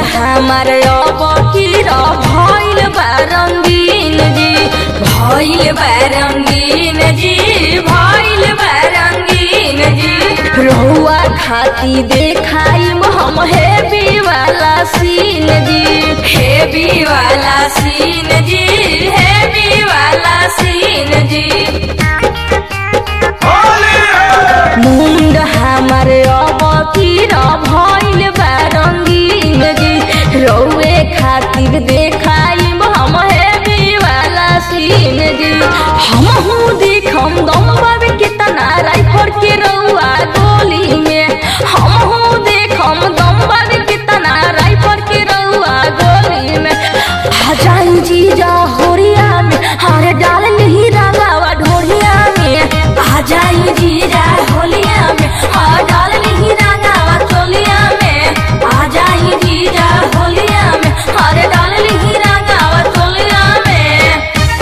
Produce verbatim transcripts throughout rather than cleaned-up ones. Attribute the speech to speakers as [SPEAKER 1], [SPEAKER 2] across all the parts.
[SPEAKER 1] हमार अब कीरा भइल बा रंगीन जी, भइल बा रंगीन जी, भइल बा रंगीन जी। रहुआ खाती देखाइम हम हेवी वाला सीन जी, हेवी वाला सीन जी, हेवी वाला सीन जी। मुंड हमार अब कीरा भइल बा रंगीन जी, रहुए खातिर देखाइम हम हेवी वाला सीन जी। हमहू देखम दम बाबे कितना राइफल के रहुआ गोली में, हमहू देखम दम बाबे कितना राइफल के रहुआ गोली में। आ जाई जीजा होरिया में, हर डाल नहीं रंगावा ढोरिया में। आ जाई जीजा होलिया में, हर डाल नहीं रंगावा चोलिया में। आ जाई जीजा होलिया में, हर डाल नहीं रंगावा चोलिया में।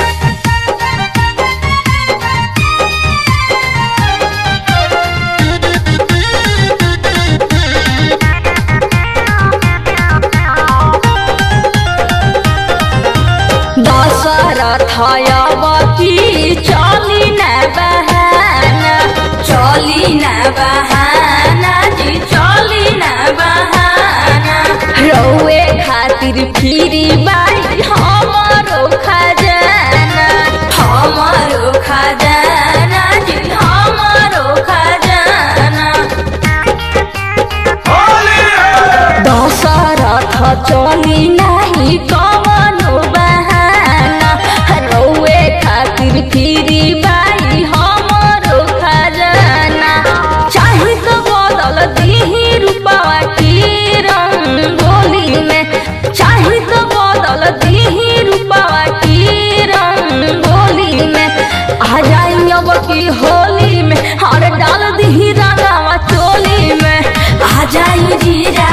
[SPEAKER 1] दशरथ अबकी चली न बहाना, चली न बहाना जी, चली न बहाना। रहुए खातिर फिरी बाई हमारो खजाना, हमारो खजाना जी, हमारो खजाना। दशरथ चली नहीं कवनो बहाना, रहुए खातिर फिरी बाई हमारो खजाना। चाहे तो बदल दीही रूपवा की रंगोली में, चाहे तो बदल दीही रूपवा की रंगोली में। आ जाई अब की होली में, हर डाल दीही रंगावा चोली में। आ जाई जीजा